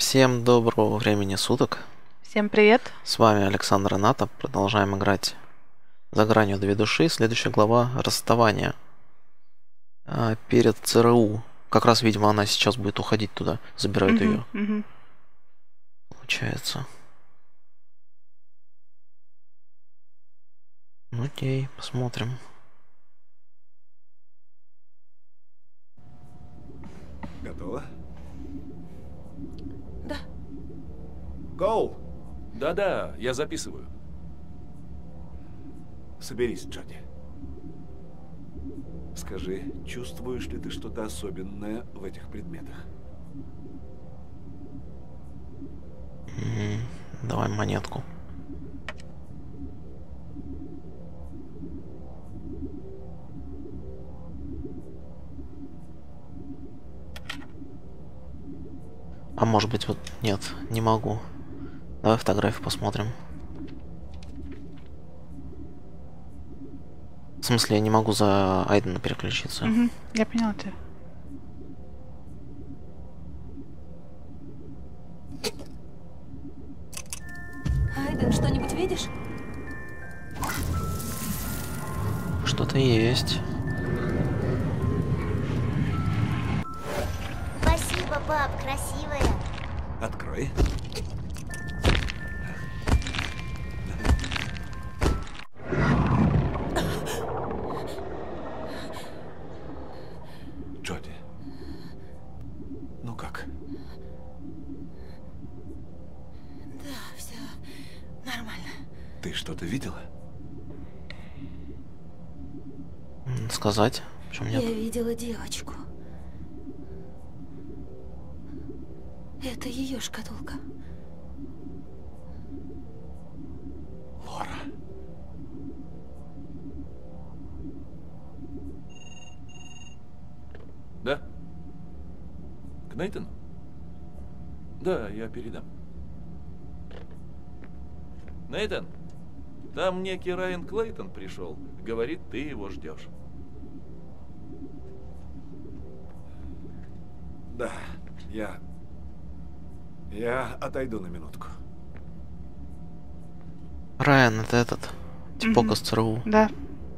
Всем доброго времени суток. Всем привет. С вами Александр и Ната. Продолжаем играть «За гранью две души». Следующая глава «Расставание». Перед ЦРУ. Как раз, видимо, она сейчас будет уходить туда. Забирают ее. Получается. Окей, посмотрим. Готово? Да. Коул! Да-да, я записываю. Соберись, Джоди. Скажи, чувствуешь ли ты что-то особенное в этих предметах? Давай монетку. А может быть, вот нет, не могу. Давай фотографию посмотрим. В смысле, я не могу за Айдена переключиться. Я поняла тебя. Айден, что-нибудь видишь? Что-то есть. Спасибо, пап, красивая. Открой. Джоди. Ну как? Да, все нормально. Ты что-то видела? Сказать? Почему нет? Я видела девочку. Это ее шкатулка. Лора. Да? К Нейтану? Да, я передам. Нейтан, там некий Райан Клейтон пришел. Говорит, ты его ждешь. Да, я отойду на минутку. Райан, это этот. Типок из ЦРУ. Да.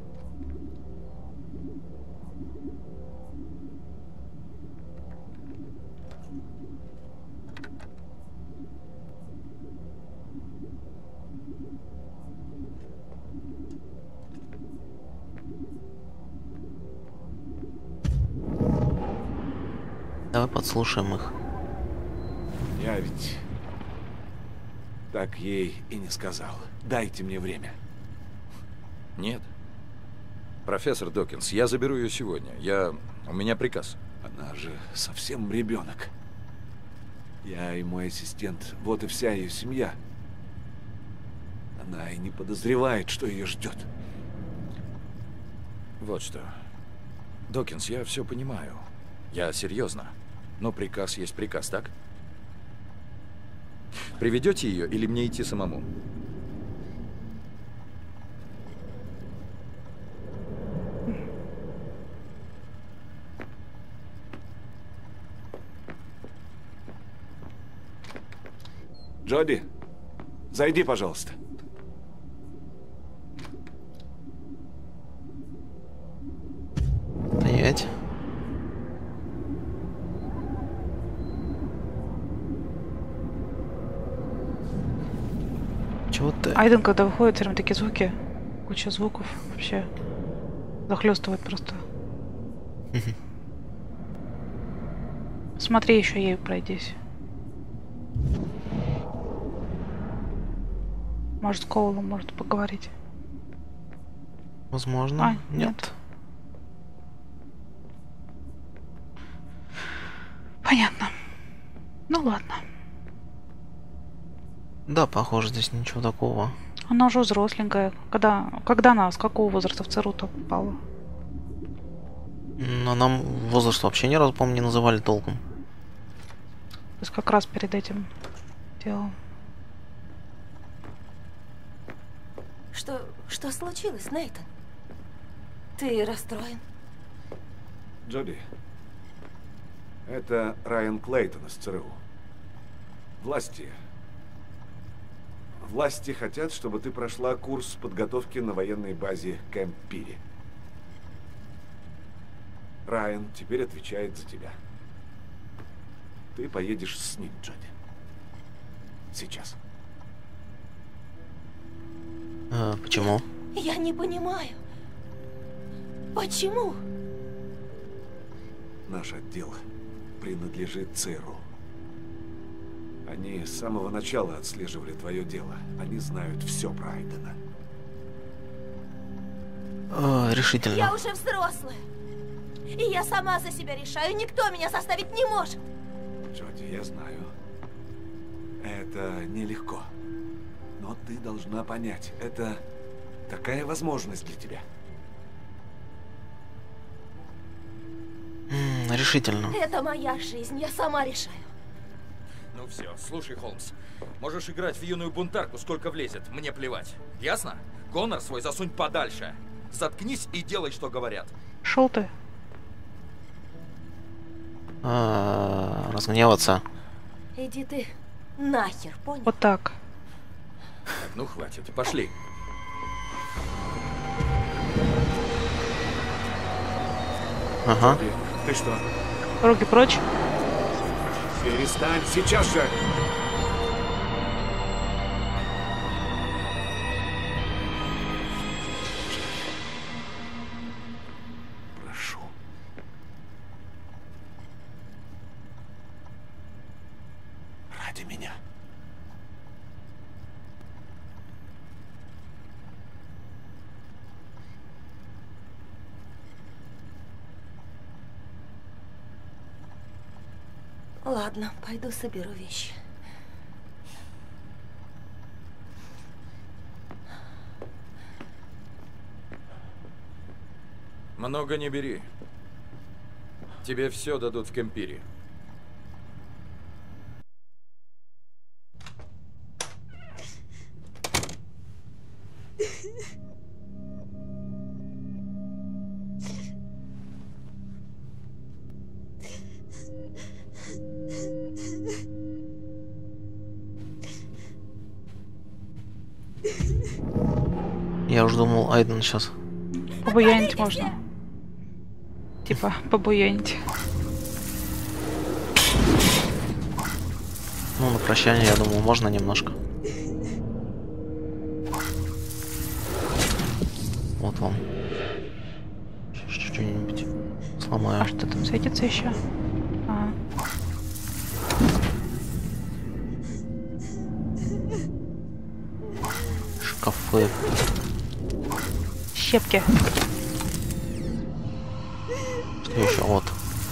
Давай подслушаем их. Я ведь так ей и не сказал. Дайте мне время. Нет. Профессор Докинс, я заберу ее сегодня. У меня приказ. Она же совсем ребенок. Я и мой ассистент, вот и вся ее семья. Она и не подозревает, что ее ждет. Вот что. Докинс, я все понимаю. Я серьезно. Но приказ есть приказ, так? Приведете ее или мне идти самому? Джоди, зайди, пожалуйста. Стоять. Чего ты? Айден, когда выходит, все равно такие звуки. Куча звуков вообще. Захлестывает просто. Смотри, еще ею пройдись. Может, с Коулом может поговорить. Возможно. А, нет. нет. Понятно. Ну ладно. Да, похоже, здесь ничего такого. Она уже взросленькая. Когда она, с какого возраста в ЦРУ-то попала? Но нам возраст вообще ни разу, по-моему, не называли толком. То есть как раз перед этим делом. Что случилось, Нейтан? Ты расстроен? Джоди, это Райан Клейтон из ЦРУ. Власти хотят, чтобы ты прошла курс подготовки на военной базе Кэмп Пири. Райан теперь отвечает за тебя. Ты поедешь с ним, Джоди. Сейчас. Почему? Я не понимаю. Почему? Наш отдел принадлежит ЦРУ. Они с самого начала отслеживали твое дело. Они знают все про Айдена. Решительно. Я уже взрослая. И я сама за себя решаю. Никто меня заставить не может. Джоди, я знаю. Это нелегко. Но ты должна понять, это такая возможность для тебя. Решительно. Это моя жизнь. Я сама решаю. Ну все, слушай, Холмс. Можешь играть в юную бунтарку, сколько влезет. Мне плевать. Ясно? Гонор свой засунь подальше. Заткнись и делай, что говорят. Шел ты. Разгневаться. Иди ты нахер, понял? Вот так. Так, ну хватит, пошли. Ага. Джоди, ты что? Руки прочь. Перестань сейчас же! Прошу. Ради меня. Ладно, пойду соберу вещи. Много не бери. Тебе все дадут в Кемпире. Я уже думал, Айден сейчас. Побуянить можно. Типа, побуянить. Ну, на прощание, я думал, можно немножко. Вот вам. Что-нибудь сломаю. А что там светится еще? А. Шкафы. Щепки. Что еще? Вот.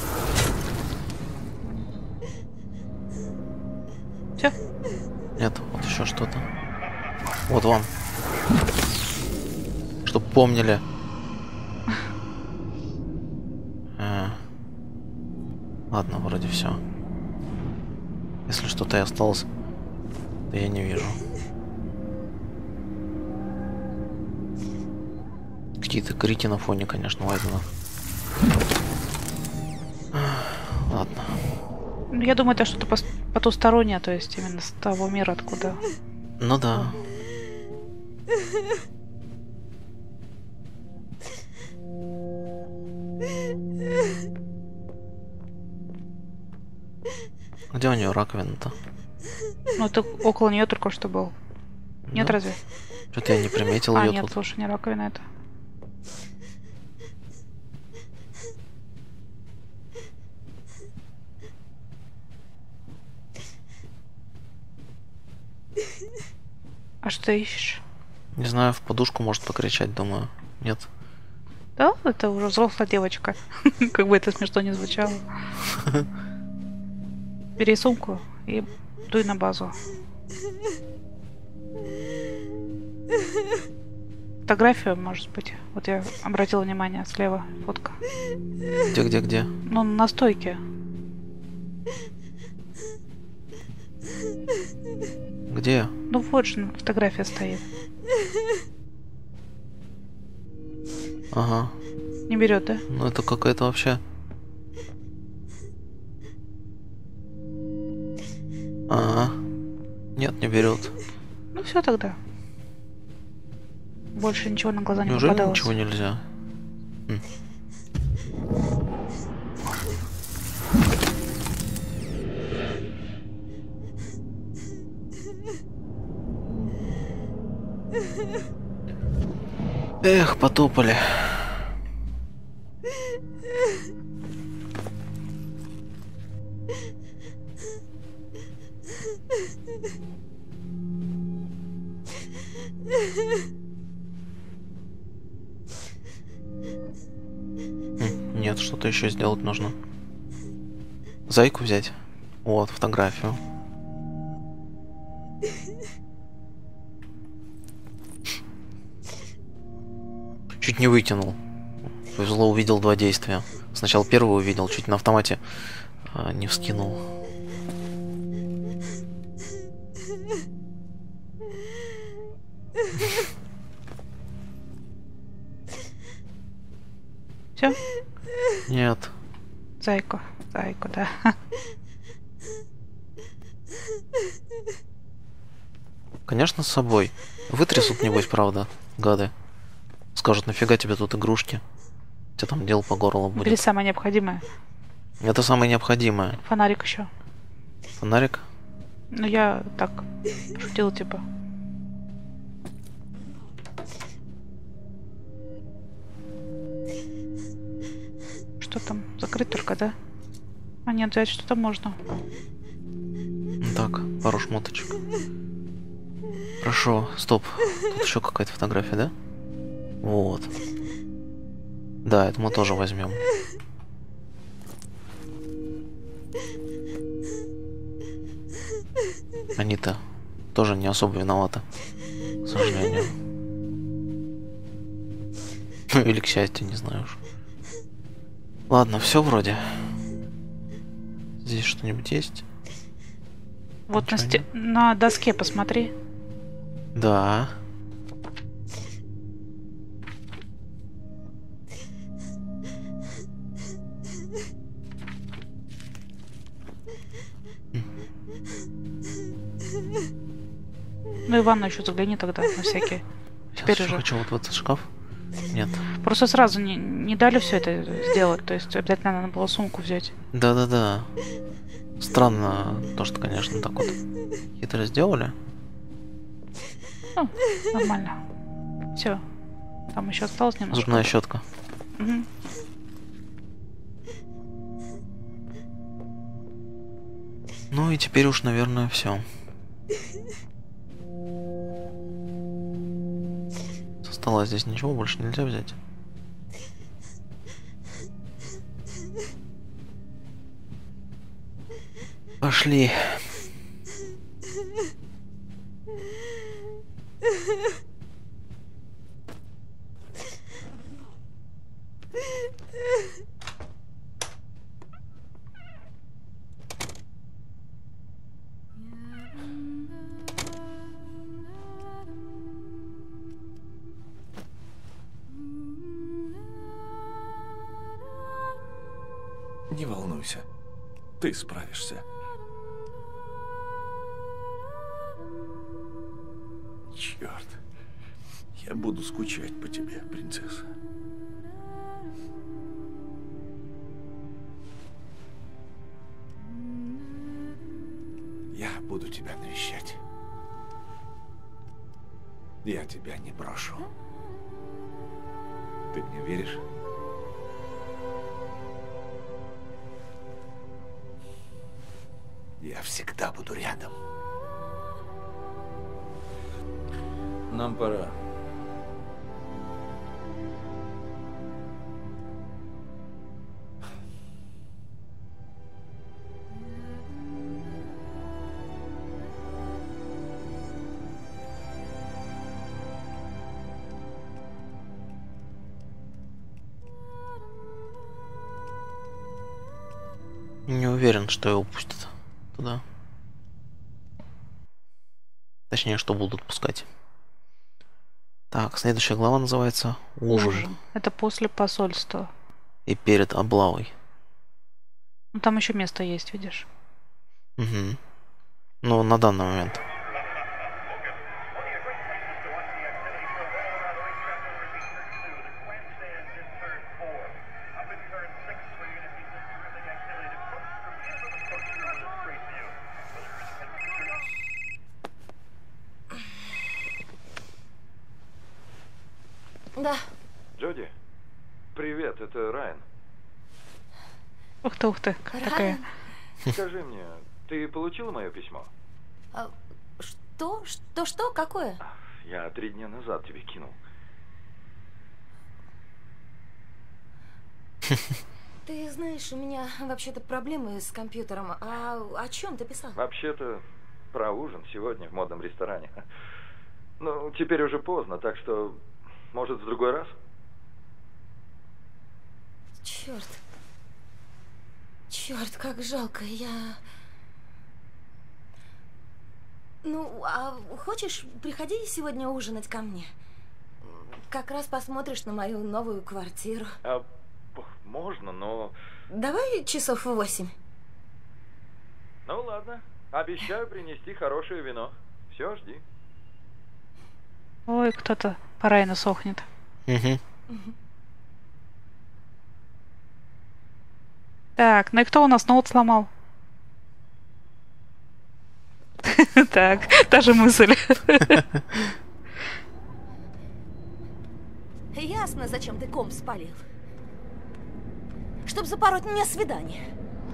Все. Нет, вот еще что-то. Вот вам. Чтоб помнили. Ладно, вроде все. Если что-то и осталось, то я не вижу. Какие-то крики на фоне, конечно, Айдена. Ладно. Ну, я думаю, это что-то потустороннее, то есть именно с того мира, откуда. Ну да. Где у нее раковина-то? Ну, это около нее только что был. Нет, Да. разве? Что-то я не приметил А, ее нет, тут. слушай, не раковина это. А что ты ищешь? Не знаю, в подушку может покричать, думаю. Нет. Да, это уже взрослая девочка. Как бы это смешно не звучало. Бери сумку и дуй на базу. Фотографию, может быть. Вот я обратила внимание, слева фотка. Где? Ну, на стойке. Где? Ну, вот же фотография стоит. Ага. Не берет, да? Ну это какая-то вообще... Ага. берет. Ну все тогда. Больше ничего на глаза не Неужели попадалось. ничего нельзя? Эх, потопали. Нет, что-то еще сделать нужно. Зайку взять. Вот, фотографию. Чуть не выкинул. Повезло, увидел два действия. Сначала первый увидел, чуть на автомате не вскинул. Все? Нет. Зайку, да. Конечно, с собой. Вытрясут, небось, правда, гады. Скажут, нафига тебе тут игрушки? У тебя там дел по горло Бери будет. самое необходимое. Это самое необходимое. Фонарик еще. Фонарик? Ну я так шутила типа. Что там? Закрыть только, да? А нет, взять что-то можно. Так, пару шмоточек. Хорошо, стоп. Тут еще какая-то фотография, да? Вот. Да, это мы тоже возьмем. Они-то тоже не особо виноваты, к сожалению. Ну или к счастью, не знаю уж. Ладно, все вроде. Здесь что-нибудь есть? Вот на, Ничего нет? на доске посмотри. Да. Ну и в ванну еще загляни тогда на всякий. Сейчас Теперь еще уже. хочу вот в этот шкаф. Нет. Просто сразу не дали все это сделать. То есть обязательно надо было сумку взять. Да-да-да. Странно то, что, конечно, так вот хитро сделали. Ну, нормально. Все. Там еще осталось немножко. Зубная щетка. Мгм. Ну и теперь уж, наверное, все. Со стола здесь ничего больше нельзя взять. Пошли. Не волнуйся. Ты справишься. Черт. Я буду скучать по тебе, принцесса. Я буду тебя навещать. Я тебя не брошу. Ты мне веришь? Я всегда буду рядом. Нам пора. Не уверен, что его пустят туда. Точнее, что будут пускать. Так, следующая глава называется «Ужин». Это после посольства. И перед облавой. Ну там еще место есть, видишь? Угу. Ну, на данный момент. Джоди, привет, это Райан. Ух ты, такая. Скажи мне, ты получила мое письмо? Что? Что? Какое? Я 3 дня назад тебе кинул. Ты знаешь, у меня вообще-то проблемы с компьютером. А о чем ты писал? Вообще-то про ужин сегодня в модном ресторане. Ну, теперь уже поздно, так что, может, в другой раз? Черт, как жалко, Ну, а хочешь, приходи сегодня ужинать ко мне? Как раз посмотришь на мою новую квартиру. Можно, но... Давай часов в 8. Ну, ладно. Обещаю принести хорошее вино. Все, жди. Ой, кто-то по Райану сохнет. Так, ну и кто у нас ноут сломал? Так, та же мысль. Ясно, зачем ты комп спалил. Чтоб запороть мне свидание.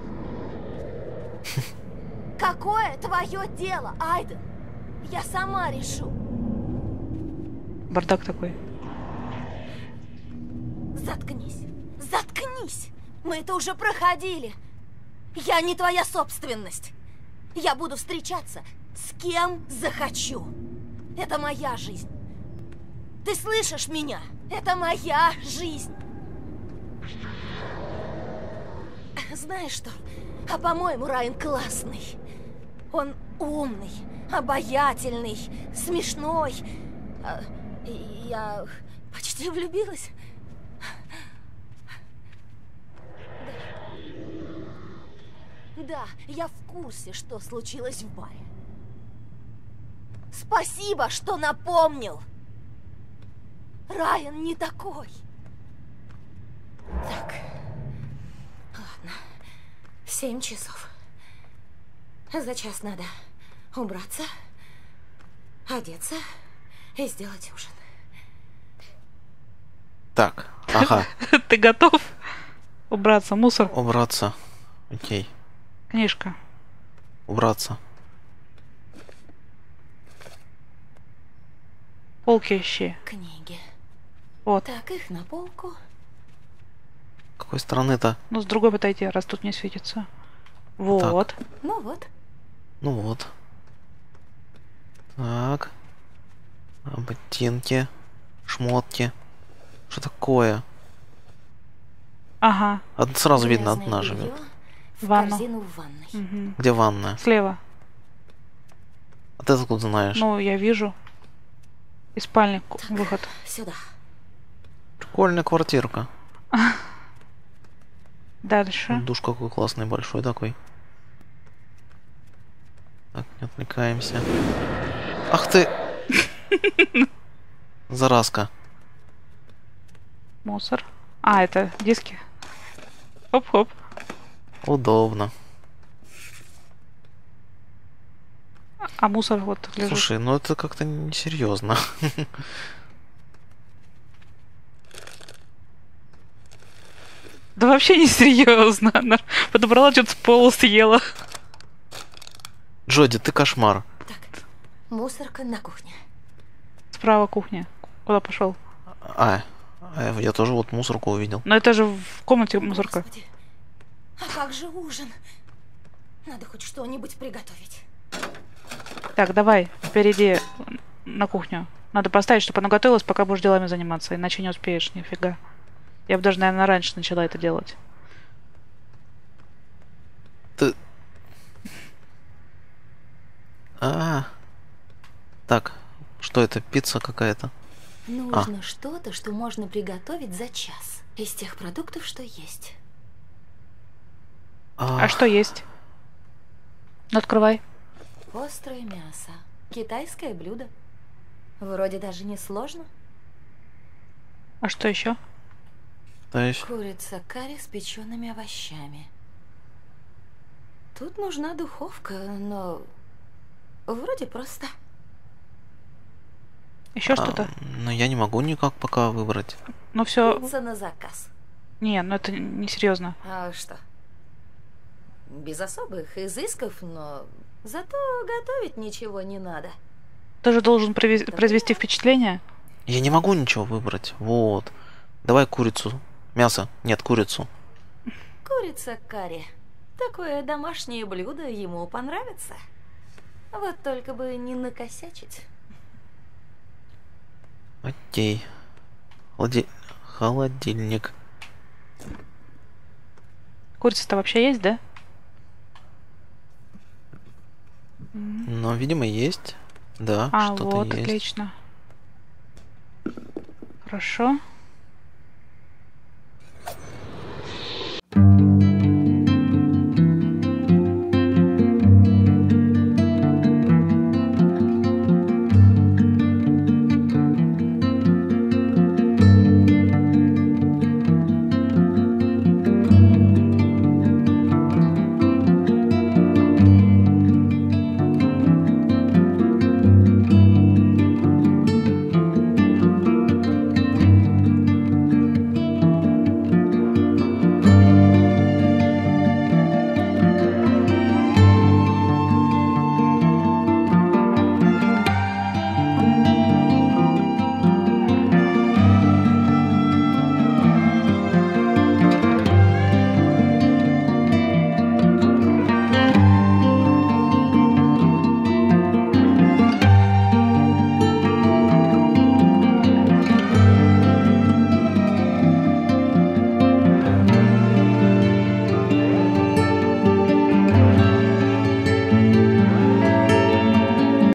Какое твое дело, Айден? Я сама решу. Бардак такой. Заткнись. Заткнись. Мы это уже проходили. Я не твоя собственность. Я буду встречаться с кем захочу. Это моя жизнь. Ты слышишь меня? Это моя жизнь. Знаешь что? А по-моему, Райан классный. Он умный, обаятельный, смешной. Я почти влюбилась. Да, я в курсе, что случилось в баре. Спасибо, что напомнил. Райан не такой. Так. Ладно. 7 часов. За час надо убраться, одеться и сделать ужин. Так, ага. Ты готов убраться? Мусор? Убраться. Окей. Книжка. Убраться. Полки ищи. Книги. Вот. Так, их на полку. С какой стороны-то? Ну, с другой подойти, раз тут не светится. Вот. Так. Ну вот. Ну вот. Так. А ботинки. Шмотки. Что такое? Ага. Сразу видно, Грязное одна белье живет. в Ванну. корзину в ванной. Мгм. Где ванная? Слева. А ты откуда знаешь? Ну, я вижу. Из спальни выход. Сюда. Прикольная квартирка. Дальше. Душ какой классный, большой такой. Так, не отвлекаемся. Ах ты! Заразка. Мусор. А, это диски. Хоп-хоп. Удобно. А мусор вот лежит. Слушай, ну это как-то несерьезно. Да вообще не серьезно. Она подобрала, что-то с пола съела. Джоди, ты кошмар. Так, мусорка на кухне. Справа кухня. Куда пошел? Я тоже вот мусорку увидел. Но это же в комнате мусорка. Господи, а как же ужин? Надо хоть что-нибудь приготовить. Так, давай, впереди на кухню. Надо поставить, чтобы оно готовилось, пока будешь делами заниматься. Иначе не успеешь, нифига. Я бы даже, наверное, раньше начала это делать. Ты... Так, что это? Пицца какая-то? Нужно что-то, что можно приготовить за час. Из тех продуктов, что есть. А что есть? Ну, открывай. Острое мясо. Китайское блюдо. Вроде даже не сложно. А что еще? Курица карри с печеными овощами. Тут нужна духовка, но вроде просто. Еще что-то? Но я не могу никак пока выбрать. Ну все. Пицца на заказ. Не, ну это не серьезно. А что? Без особых изысков, но зато готовить ничего не надо. Ты же должен произвести впечатление. Я не могу ничего выбрать. Вот. Давай курицу. Мясо. Нет, курицу. Курица карри. Такое домашнее блюдо ему понравится. Вот только бы не накосячить. Окей. Холодильник. Курица-то вообще есть, да? Но, видимо, есть. Да, А, что-то вот, есть. отлично. Хорошо.